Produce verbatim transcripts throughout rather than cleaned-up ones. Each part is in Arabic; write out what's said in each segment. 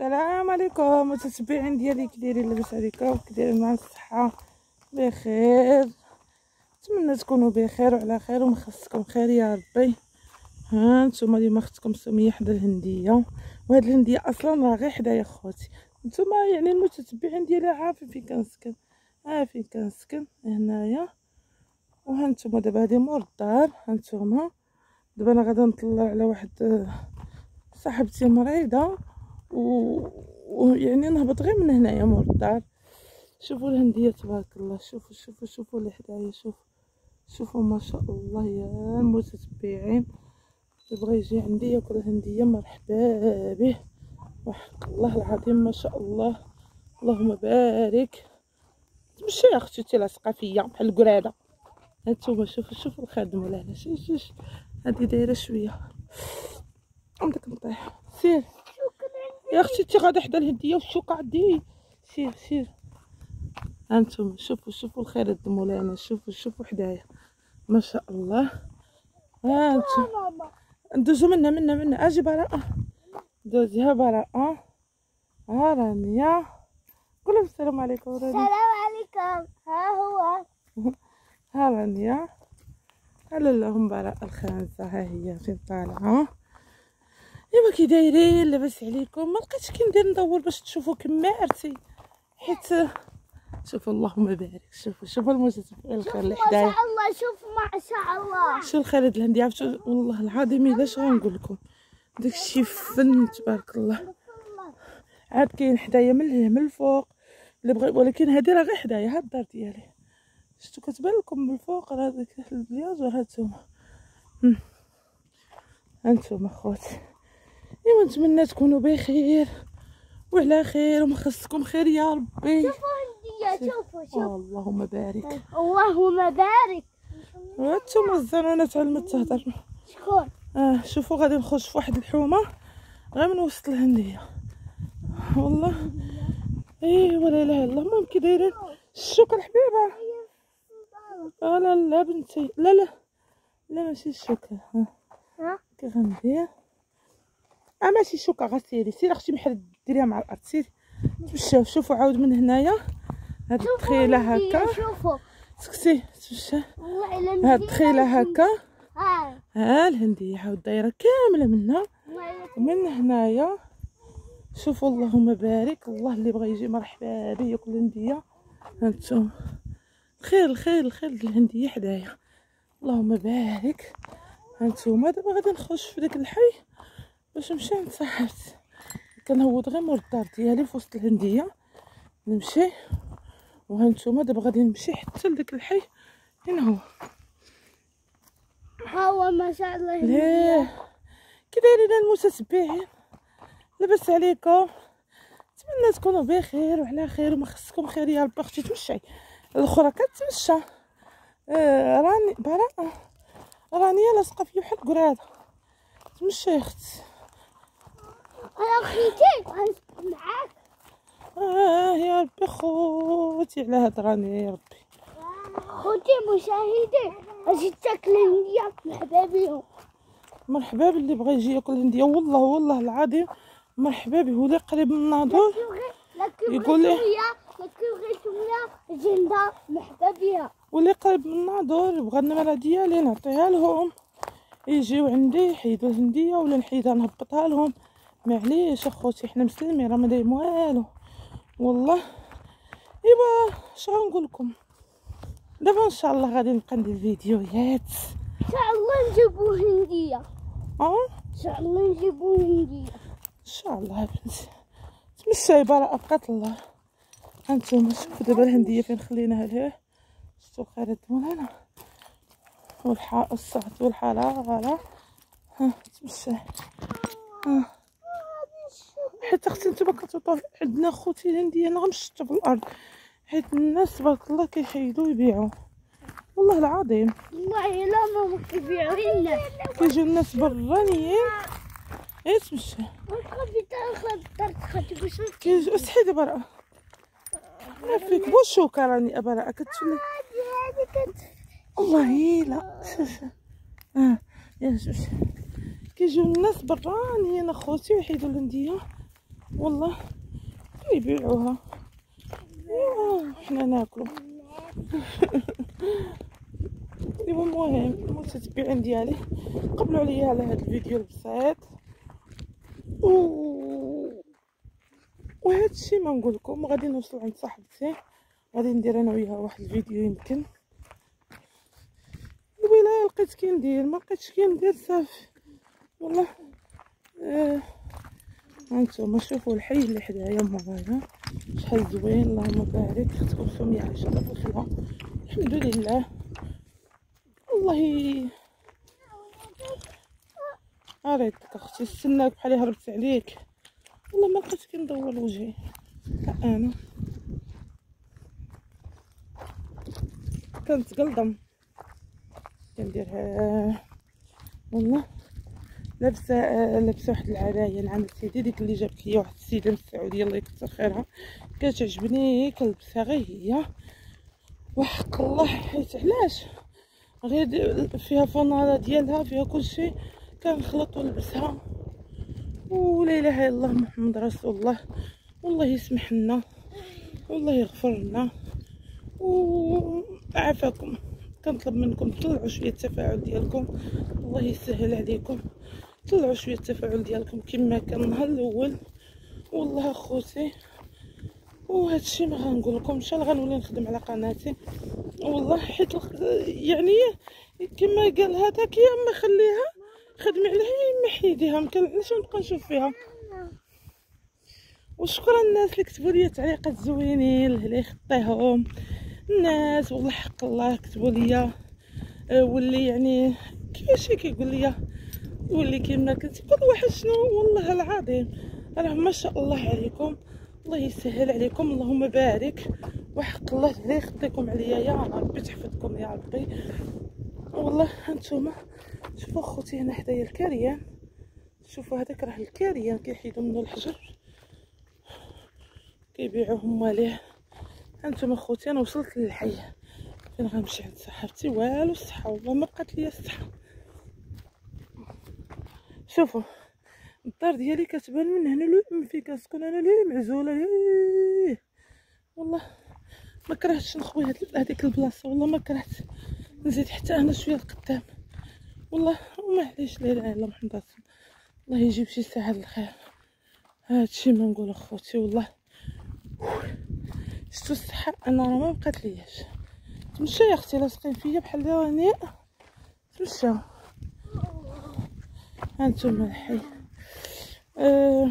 السلام عليكم متتبعين ديالي، كي دايرين؟ لاباس عليكم؟ كي دايرين؟ مع الصحه بخير، نتمنى تكونوا بخير وعلى خير ومخصكم خير يا ربي. ها نتوما اليوم اختكم سميه حدا الهنديه، وهاد الهنديه اصلا راه غير حدايا خوتي. نتوما يعني المتتبعين ديالي عارفين فين كنسكن، ها فين كنسكن هنايا. وها نتوما دابا هادي مور الدار. ها نتوما دابا انا غادا نطلع على واحد صاحبتي مريضه ويعني و... نهبط غير من هنايا مور الدار. شوفوا الهنديه تبارك الله، شوفوا شوفوا شوفوا اللي حدايا، شوف شوفوا ما شاء الله يا المتتبعين. اللي بغى يجي عندي ياكل هنديه مرحبا به، وحق الله العظيم ما شاء الله اللهم بارك. تمشي يا اختي انت لاصقه فيا بحال القراده. هانتوما شوفوا شوفوا الخادم ولا هنا شي شي هادي دايره شويه عندك نطيح. سير يا اختي انت غادا حدا الهديه والشوكه عندي، سير سير. هانتوما شوفوا شوفوا الخير د مولانا، شوفوا شوفوا حدايا ما شاء الله. هانتوما ندوزو منا منا منا. اجي براءه، دوزيها براءه. ها رانيا قولوا السلام عليكم. السلام عليكم. ها هو ها رانيا. هلا لهم براءه الخانزه، ها هي فين طالعه. ايوا كي دايرين؟ لاباس عليكم؟ ما لقيتش كي ندير ندور باش تشوفوا كمارتي، حيت شوفوا اللهم بارك. شوفوا شوفوا المتتبعين الخير اللي حدايا، ما شاء الله. شوف ما شاء الله شو الخير د الهنديه. عرفتوا والله العظيم الا اش غنقول لكم، داكشي فن تبارك الله. عاد كاين حدايا من من الفوق اللي بغى، ولكن هادي راه غير حدايا. ها الدار ديالي شفتو كتبان لكم من الفوق، راه داك البلياجور. هانتوما هانتوما خوتي. ايوا نتمنى تكونوا بخير وعلى خير ومخصكم خير يا ربي. شوفوا هندية، شوفوا شوفوا اللهم بارك اللهم بارك. هانتوما الزنونه تعلمت تهضر. شكون؟ اه شوفوا غادي نخرج في واحد الحومه غير من وسط الهنديه والله. ايوا لا اله الا الله. المهم كي دايرين؟ الشوكه الحبيبه. اه لا لا بنتي، لا لا لا ماشي الشوكه. ها ها كي غندير؟ اه ماشي الشوكه، غسيري سيري اختي محل ديريها مع الارض. سيري تمشاو. شوفوا عاود من هنايا هاد الدخيله هكا. شوفوا سكسي تمشى والله الا هاد الدخيله هكا. ها ها الهنديه عاود دايره كامله منا ومن هنايا. شوفوا اللهم بارك. الله اللي بغى يجي مرحبا به ياكل الهنديه. هانتوما الخير الخير الخير د الهنديه حدايا اللهم بارك. هانتوما دابا غادي نخرج في داك الحي باش نمشي عند صاحبتي. كنهود غير مور الدار ديالي في وسط الهنديه نمشي. وهانتوما دابا غادي نمشي حتى لداك الحي فين هو. ها هو ما شاء الله. ليه كي دايرين المتتبعين؟ لاباس عليكم؟ نتمنى تكونوا بخير وعلى خير ومخصكم خير يا ربي. اختي تمشي، الاخرى كتمشى. آه راني براءه رانيا لاصقه فيا بحال القراده. تمشي يا اختي. انا خيتي معاك. اه يا ربي خوتي على هاد رانيا يا ربي. خوتي مشاهدي اجي تاكل هنديه مرحبا بهم. مرحبا باللي بغى يجي ياكل هنديه. والله والله العظيم مرحبا به. ولي قريب من الناظور يقول لي لكن غير شويه جنده مرحبا بها. واللي قريب من الناظور يبغى النمره ديالي نعطيها لهم يجيو عندي يحيدوا الهنديه ولا نحيدها نهبطها لهم. معليش اخوتي حنا مسلمين راه ما دايم والو والله. ايوا اش غنقول لكم دابا ان شاء الله غادي نبقى ندير فيديوهات ان شاء الله نجيبو هنديه. اه ان شاء الله نجيبو هنديه ان شاء الله يا بنتي. تمشي براءه بقات الله. هانتوما شوفوا دابا الهنديه فين خليناها ليه. شفتوا الخير مولانا والحاء الصعد والحراره. ها تمشي. ها حيت اختي نتوما كتوطوا عندنا خوتي الهنديه انا غنشطوا في الارض، حيت الناس تبارك الله كيحيدوا يبيعوا. والله العظيم والله الا ما كيبيعوا لنا. كيجيو الناس برانيين. ايه تمشي وتخافي تاخذ طرت باش كيجيو. اسحي دابا راه ما فيك بوشوكه راني براءه كتولي. هذه كت والله لا شوف. اه يا شوف كيجيو الناس برانيين اخوتي ويحيدوا الهنديه. والله كيبيعوها ايوا حنا ناكلو. ايوا المهم المتتبعين ديالي قبلوا عليا على هذا الفيديو البسيط و وهذا الشيء ما نقول لكم. غادي نوصل عند صاحبتي، غادي ندير انا وياها واحد الفيديو يمكن. الولايه لقيت كي ندير، ما لقيتش كي ندير صافي والله. آه. هانتوما شوفوا الحي اللي حدايا مورايا شحال زوين، اللهم بارك. اختكم سمية عايشه في الخلا الحمد لله. والله اريدك اختي استناك بحالي هربت عليك والله. ما لقيت كي ندور وجهي انا كنت قلدم كنديرها والله. لابسه لابسه واحد العبايه نعم سيدي، ديك اللي جابت لي واحد السيده من السعوديه الله يكثر خيرها، كتعجبني كنلبسها غير هي وحق الله. حيت علاش غير فيها فنانه ديالها فيها كلشي كنخلط ونلبسها. ولا اله الا الله محمد رسول الله. والله يسمح لنا والله يغفر لنا وعافاكم. كنطلب منكم طلعوا شويه التفاعل ديالكم، الله يسهل عليكم. طلعوا شويه التفاعل ديالكم كما كان النهار الاول والله اخوتي. وهذا الشيء ما غنقول لكم، ان شاء الله غنولي نخدم على قناتي والله. حيت يعني كما قال هذاك يا اما خليها خدمي عليها يا اما حيديها، ما كنعلاش نبقى نشوف فيها. وشكرا الناس اللي كتبوا لي تعليقات زوينين اللي خطيهم الناس والله حق الله. كتبوا لي واللي يعني كيفاش كيقول لي واللي كيما كنت كل واحد شنو والله العظيم. راه ما شاء الله عليكم، الله يسهل عليكم، اللهم بارك. وحق الله اللي يخطيكم عليا يا ربي تحفظكم يا ربي والله. هانتوما شوفوا خوتي هنا حدايا الكاريان، شوفوا هذاك راه الكاريان كيحيدوا منه الحجر كيبيعوهم ماليه. هانتوما خوتي انا وصلت للحي فين غنمشي عند صاحبتي. والو الصحه والله ما بقات ليا الصحه. شوفوا الدار ديالي كتبان من هنا لو فين كنسكن انا ليه معزوله ليه والله. ما كرهتش نخوي هذيك البلاصه والله، ما كرهت نزيد حتى انا شويه لقدام والله. ومعليش لا اله الا محمد رسول الله يجيب شي ساعه الخير. هادشي ما نقول اخوتي والله. شتو الصحه انا راه ما بقات لياش. تمشى يا اختي لاصقين فيا بحال راني تمشى. هانتوما الحي. آه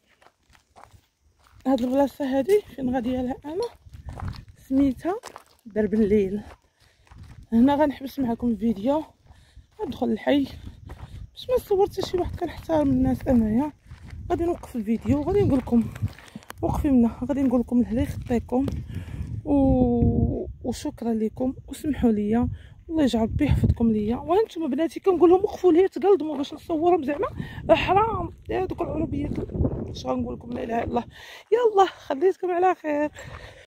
هاد البلاصه هادي فين غاديه لها انا سميتها درب الليل. هنا غنحبس معكم الفيديو، غندخل الحي باش ما نصور حتى شي واحد. كنحترم الناس انايا. غادي نوقف الفيديو وغادي نقول لكم وقفي منا، غادي نقول لكم لهلا يخطيكم و... وشكرا لكم وسمحوا لي الله يجعل ربي يحفظكم ليا. وانتم بناتي كنقول لهم وقفوا لي تقلدموا باش نصورهم زعما حرام هذوك العربيات. اش غنقول لكم لا اله الا الله. يلا خليتكم على خير.